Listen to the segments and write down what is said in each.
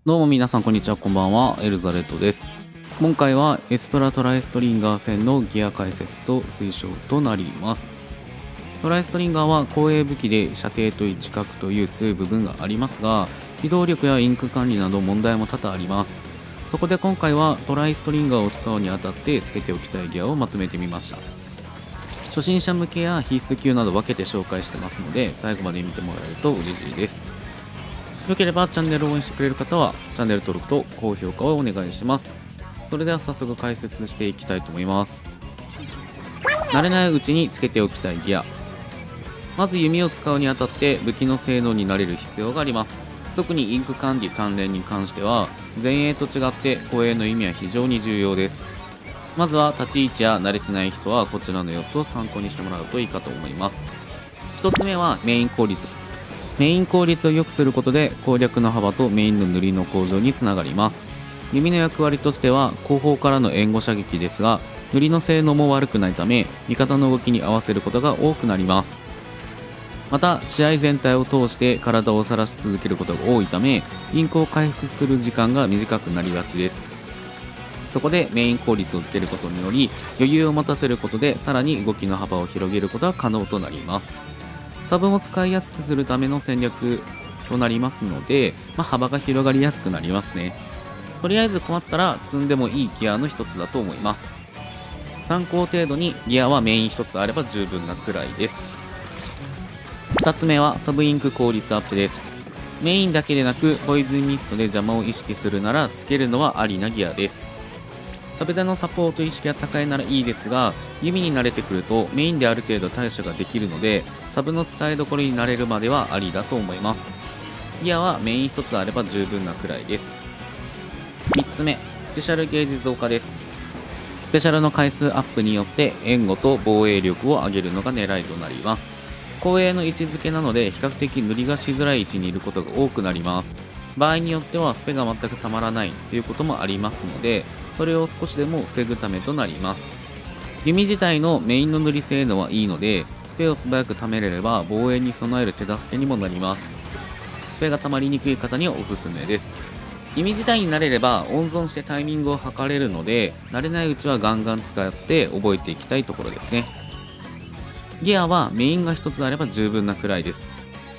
どうも皆さんこんにちは、こんばんは。エルザレットです。今回はエスプラトライストリンガー戦のギア解説と推奨となります。トライストリンガーは後衛武器で射程と位置角という強い部分がありますが、機動力やインク管理など問題も多々あります。そこで今回はトライストリンガーを使うにあたってつけておきたいギアをまとめてみました。初心者向けや必須級など分けて紹介してますので、最後まで見てもらえると嬉しいです。よければチャンネルを応援してくれる方はチャンネル登録と高評価をお願いします。それでは早速解説していきたいと思います。慣れないうちにつけておきたいギア。まず弓を使うにあたって武器の性能に慣れる必要があります。特にインク管理関連に関しては前衛と違って後衛の意味は非常に重要です。まずは立ち位置や慣れてない人はこちらの4つを参考にしてもらうといいかと思います。1つ目はメイン効率。メイン効率を良くすることで攻略の幅とメインの塗りの向上につながります。弓の役割としては後方からの援護射撃ですが、塗りの性能も悪くないため味方の動きに合わせることが多くなります。また試合全体を通して体を晒し続けることが多いためインクを回復する時間が短くなりがちです。そこでメイン効率をつけることにより余裕を持たせることでさらに動きの幅を広げることが可能となります。サブも使いやすくするための戦略となりますので、幅が広がりやすくなりますね。とりあえず困ったら積んでもいいギアの一つだと思います。参考程度にギアはメイン一つあれば十分なくらいです。2つ目はサブインク効率アップです。メインだけでなくポイズンミストで邪魔を意識するならつけるのはありなギアです。サブでのサポート意識が高いならいいですが、弓に慣れてくるとメインである程度対処ができるのでサブの使いどころになれるまではありだと思います。ギアはメイン1つあれば十分なくらいです。3つ目、スペシャルゲージ増加です。スペシャルの回数アップによって援護と防衛力を上げるのが狙いとなります。後衛の位置づけなので比較的塗りがしづらい位置にいることが多くなります。場合によってはスペが全くたまらないということもありますので、それを少しでも防ぐためとなります。弓自体のメインの塗り性能はいいのでスペを素早く貯めれれば防衛に備える手助けにもなります。スペが溜まりにくい方にはおすすめです。弓自体に慣れれば温存してタイミングを測れるので慣れないうちはガンガン使って覚えていきたいところですね。ギアはメインが1つあれば十分なくらいです。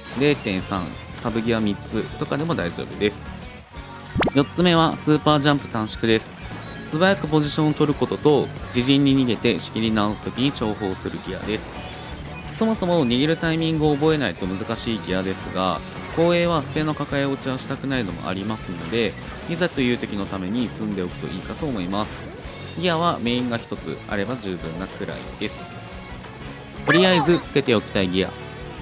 0.3 サブギア3つとかでも大丈夫です。4つ目はスーパージャンプ短縮です。素早くポジションを取ることと自陣に逃げて仕切り直すときに重宝するギアです。そもそも逃げるタイミングを覚えないと難しいギアですが、後衛はスペの抱え落ちはしたくないのもありますのでいざという時のために積んでおくといいかと思います。ギアはメインが1つあれば十分なくらいです。とりあえずつけておきたいギア。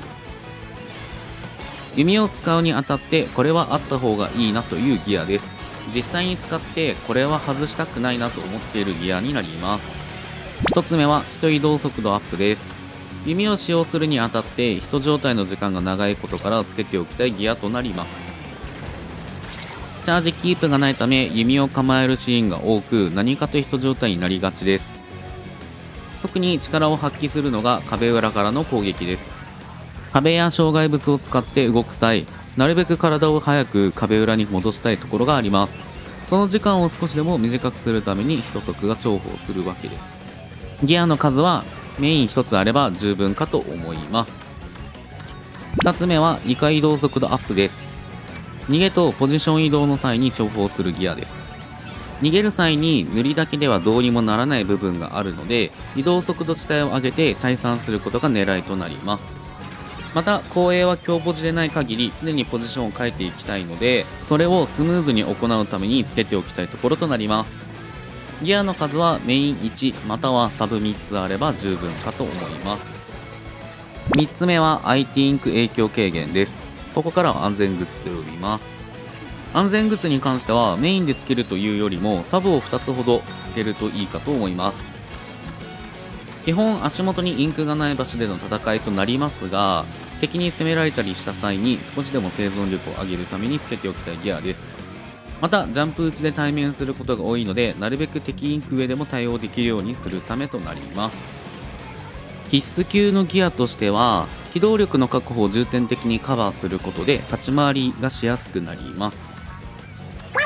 弓を使うにあたってこれはあった方がいいなというギアです。実際に使ってこれは外したくないなと思っているギアになります。1つ目は人移動速度アップです。弓を使用するにあたって人状態の時間が長いことからつけておきたいギアとなります。チャージキープがないため弓を構えるシーンが多く何かと人状態になりがちです。特に力を発揮するのが壁裏からの攻撃です。壁や障害物を使って動く際、なるべく体を早く壁裏に戻したいところがあります。その時間を少しでも短くするために一足が重宝するわけです。ギアの数はメイン1つあれば十分かと思います。2つ目は移動移動速度アップです。逃げとポジション移動の際に重宝するギアです。逃げる際に塗りだけではどうにもならない部分があるので移動速度自体を上げて退散することが狙いとなります。また後衛は強ポジでない限り常にポジションを変えていきたいのでそれをスムーズに行うためにつけておきたいところとなります。ギアの数はメイン1またはサブ3つあれば十分かと思います。3つ目は IT インク影響軽減です。ここからは安全グッズと呼びます。安全グッズに関してはメインでつけるというよりもサブを2つほどつけるといいかと思います。基本足元にインクがない場所での戦いとなりますが、敵に攻められたりした際に少しでも生存力を上げるためにつけておきたいギアです。またジャンプ打ちで対面することが多いのでなるべく敵インク上でも対応できるようにするためとなります。必須級のギアとしては機動力の確保を重点的にカバーすることで立ち回りがしやすくなります。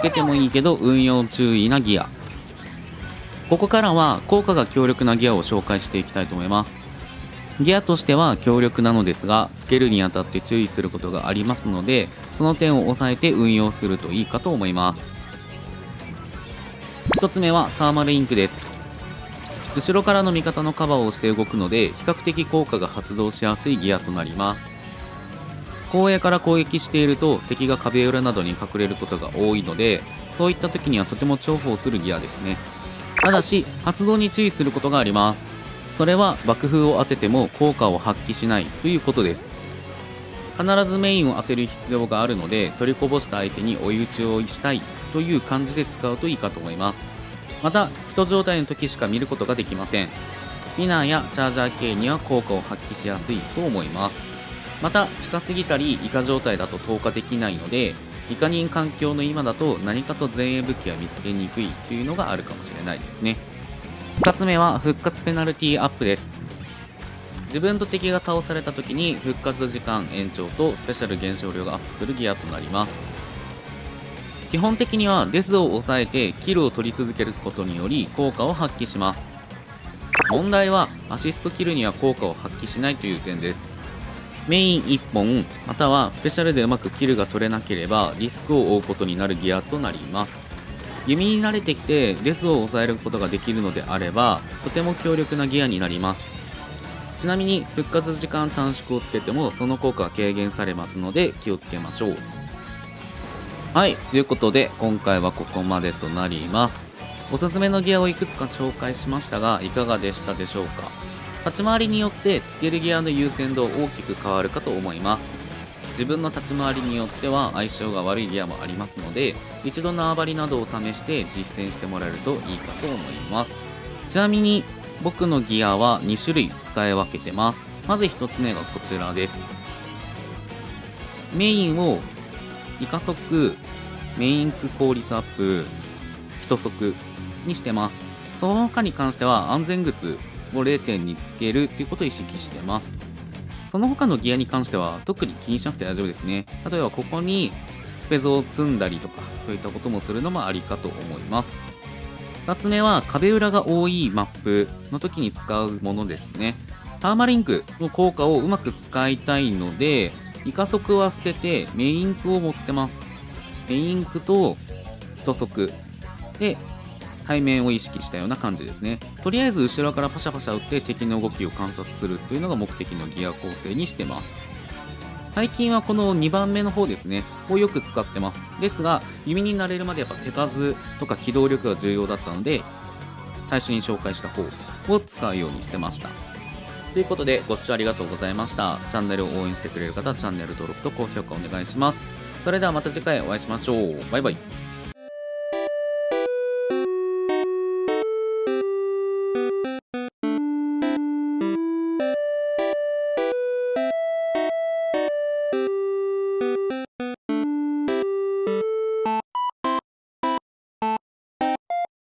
つけてもいいけど運用注意なギア。ここからは効果が強力なギアを紹介していきたいと思います。ギアとしては強力なのですが、つけるにあたって注意することがありますので、その点を押さえて運用するといいかと思います。1つ目はサーマルインクです。後ろからの味方のカバーをして動くので、比較的効果が発動しやすいギアとなります。後衛から攻撃していると敵が壁裏などに隠れることが多いので、そういった時にはとても重宝するギアですね。ただし発動に注意することがあります。それは爆風を当てても効果を発揮しないということです。必ずメインを当てる必要があるので、取りこぼした相手に追い打ちをしたいという感じで使うといいかと思います。また人状態の時しか見ることができません。スピナーやチャージャー系には効果を発揮しやすいと思います。また近すぎたりイカ状態だと投下できないので、イカ人環境の今だと何かと前衛武器は見つけにくいというのがあるかもしれないですね。2つ目は復活ペナルティアップです。自分と敵が倒された時に復活時間延長とスペシャル減少量がアップするギアとなります。基本的にはデスを抑えてキルを取り続けることにより効果を発揮します。問題はアシストキルには効果を発揮しないという点です。メイン1本またはスペシャルでうまくキルが取れなければリスクを負うことになるギアとなります。弓に慣れてきてデスを抑えることができるのであればとても強力なギアになります。ちなみに復活時間短縮をつけてもその効果は軽減されますので気をつけましょう。はい、ということで今回はここまでとなります。おすすめのギアをいくつか紹介しましたがいかがでしたでしょうか。立ち回りによってつけるギアの優先度大きく変わるかと思います。自分の立ち回りによっては相性が悪いギアもありますので、一度縄張りなどを試して実践してもらえるといいかと思います。ちなみに僕のギアは2種類使い分けてます。まず1つ目がこちらです。メインをイカ速、メインク効率アップ、1速にしてます。その他に関しては安全靴を0点につけるっていうことを意識してます。その他のギアに関しては特に気にしなくて大丈夫ですね。例えばここにスペゾを積んだりとかそういったこともするのもありかと思います。2つ目は壁裏が多いマップの時に使うものですね。ターマリンクの効果をうまく使いたいのでイカ速は捨ててメインクを持ってます。メインクと1速で背面を意識したような感じですね。とりあえず後ろからパシャパシャ打って敵の動きを観察するというのが目的のギア構成にしてます。最近はこの2番目の方ですねをよく使ってます。ですが弓になれるまでやっぱ手数とか機動力が重要だったので最初に紹介した方を使うようにしてました。ということでご視聴ありがとうございました。チャンネルを応援してくれる方チャンネル登録と高評価お願いします。それではまた次回お会いしましょう。バイバイ。